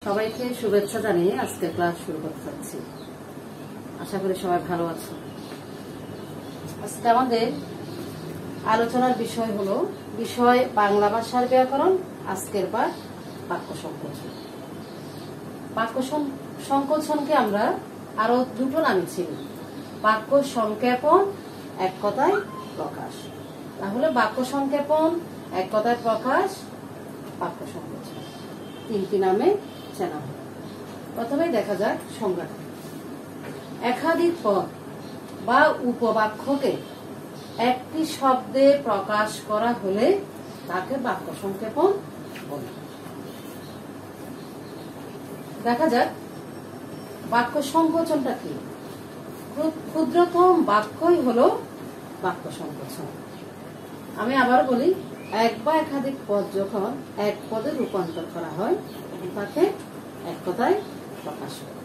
সবাইকে শুভেচ্ছা জানিয়ে আজকের ক্লাস শুরু করতে যাচ্ছি। আশা করি সবাই ভালো আছো। আজকে আমাদের আলোচনার বিষয় হলো বিষয় বাংলা ভাষার ব্যাকরণ। আজকের পাঠ বাক্য সংকোচন। বাক্য সংকোচনকে আমরা আরো দুটো নামে চিনি, বাক্য সংক্ষেপণ, এক কথায় প্রকাশ। তাহলে বাক্য সংক্ষেপণ, এক কথায় প্রকাশ, বাক্য সংকোচন, তিনটি নামে চেনা হয়। প্রথমে দেখা যাক সংজ্ঞাটা। একাধিক পদ বা উপবাক্যকে একটি শব্দে প্রকাশ করা হলে তাকে বাক্য সংক্ষেপণ বলে। দেখা যাক বাক্য সংকোচনটা কি। ক্ষুদ্রতম বাক্যই হলো বাক্য সংকোচন। আমি আবার বলি, এক বা একাধিক পদ যখন এক পদে রূপান্তর করা হয় তখন তাকে এক কথায় প্রকাশ করে।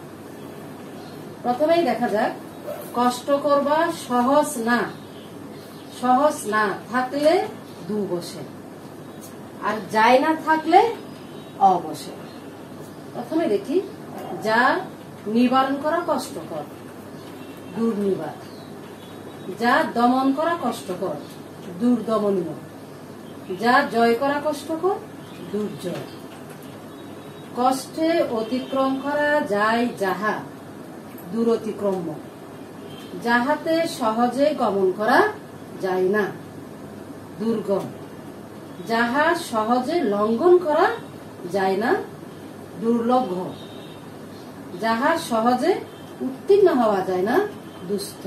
প্রথমেই দেখা যাক কষ্টকর বা সহজ না। সহজ না থাকলে দু বসে, আর যায় না থাকলে অবসে। প্রথমে দেখি, যা নিবারণ করা কষ্টকর, দুর্নিবার। যা দমন করা কষ্টকর, দুর্দমনীয়। যা জয় করা কষ্টকর, দুর্জয়। কষ্টে অতিক্রম করা যায় যাহা, দুরতিক্রম্য। যাহাতে সহজে গমন করা যায় না, দুর্গম। যাহা সহজে লঙ্ঘন করা যায় না, দুর্লভ। যাহা সহজে উত্তীর্ণ হওয়া যায় না, দুস্থ।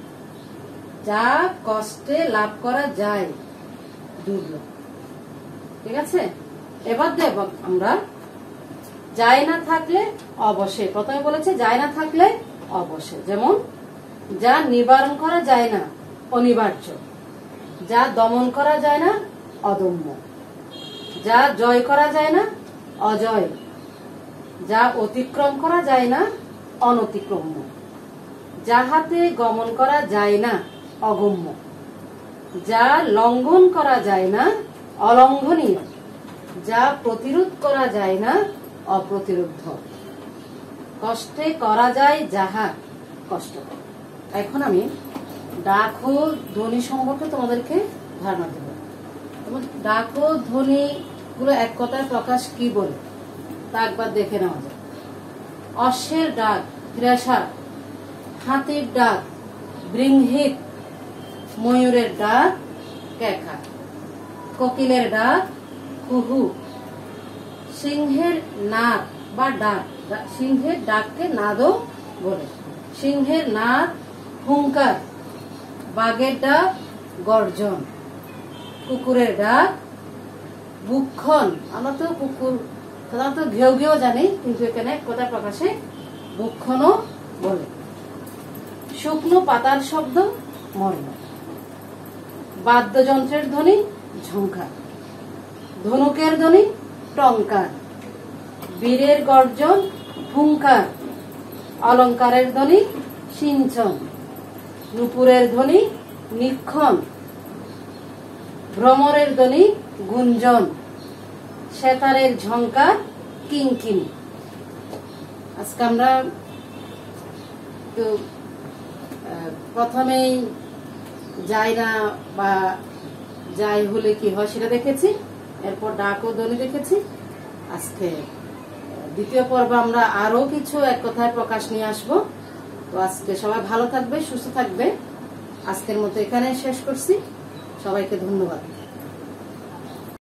যা কষ্টে লাভ করা যায়, দুর্লভ। ঠিক আছে, এবার দেব আমরা যায় না থাকলে অবশ্যে। প্রথমে বলেছে যায় না থাকলে অবশ্যই। যেমন যা নিবারণ করা যায় না, অনিবার্য। যা দমন করা যায় না, অদম্য। যা জয় করা যায় না, অজয়। যা অতিক্রম করা যায় না, অনতিক্রম্য। যাহাতে গমন করা যায় না, অগম্য। যা লঙ্ঘন করা যায় না, অলঙ্ঘনীয়। যা প্রতিরোধ করা যায় না, অপ্রতিরোধ্য। কষ্টে করা যায় যাহা, কষ্টকর। এখন আমি ডাক ও ধ্বনি সম্পর্কে তোমাদেরকে ধারণা দেব। ডাক ও ধ্বনি গুলো এক কথায় প্রকাশ কি বলে তা একবার দেখে নেওয়া যায়। অশ্বের ডাক থ্রেশার, হাতির ডাক বৃংহিত, ময়ূরের ডাক ক্যাকা, কোকিলের ডাক কুহু, সিংহের নাদ বা ডাক, সিংহের ডাককে নাদও বলে। সিংহের নাদ হুঙ্কার, বাঘের ডাক গর্জন, কুকুরের ডাক বুক্ষণ। আমরা তো কুকুর সাধারণত ঘেউ ঘেউ জানি, কিন্তু এখানে কথা প্রকাশে বুক্ষণও বলে। শুকনো পাতার শব্দ মর্ম, বাদ্যযন্ত্রের ধ্বনি ঝংকার, ধনুকের ধ্বনি টঙ্কার, বীরের গর্জন হুঙ্কার, অলঙ্কারের ধ্বনি সিঞ্চন, নুপুরের ধ্বনি নিক্ষণ, ভ্রমরের ধ্বনি গুঞ্জন, সেতারের ঝংকার কিংকিনি। আজকে আমরা প্রথমেই যাই না বা যাই হলে কি হয় সেটা দেখেছি, এরপর ডাক ও ধ্বনি দেখেছি। আজকে দ্বিতীয় পর্ব আমরা আরো কিছু এক কথায় প্রকাশ নিয়ে আসবো। তো আজকে সবাই ভালো থাকবে, সুস্থ থাকবে। আজকের মতো এখানে শেষ করছি। সবাইকে ধন্যবাদ।